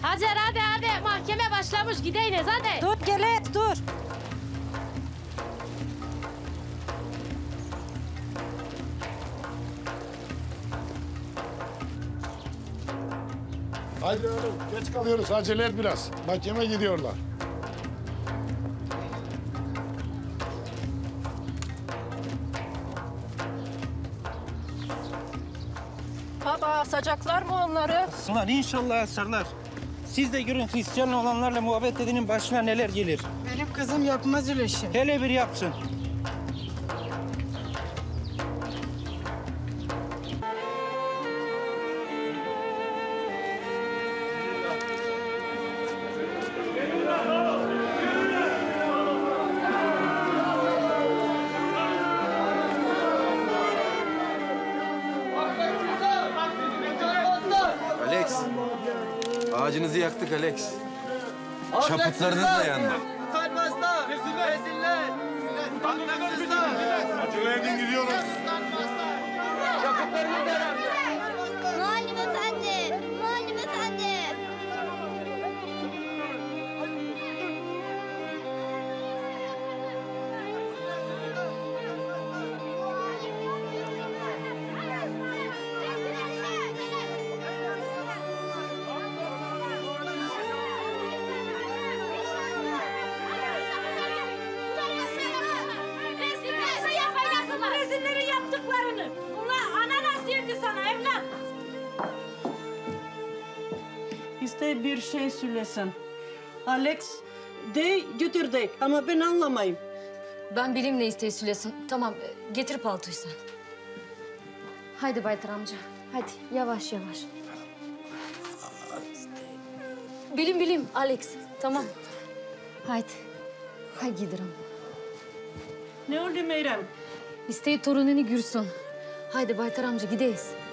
Hacer hadi. Mahkeme başlamış. Gideyiniz hadi. Dur gele dur. Haydi oğlum, geç kalıyoruz. Acele et biraz. Mahkeme gidiyorlar. Baba asacaklar mı onları? Aslanlar inşallah asarlar. Siz de görün Hristiyan olanlarla muhabbet edenin başına neler gelir. Benim kızım yapmaz öyle şey. Hele bir yapsın. Alex, ağacınızı yaktık Alex. Çaputlarınız da yandı. Acele edin gidiyoruz. Muallim efendi! Muallim efendi! Rezillerin yaptıklarını. Ulan ananas yedi sana evlat. İşte bir şey söylesin. Alex de götür de ama ben anlamayayım. Ben bileyim ne isteği söylesin. Tamam, getir paltoyu sen. Haydi Baytar amca, hadi yavaş. Bileyim Alex, tamam. Haydi gidelim. Ne oldu Meyrem? İsteği torununu Gürsun. Haydi Baytar amca gideyiz.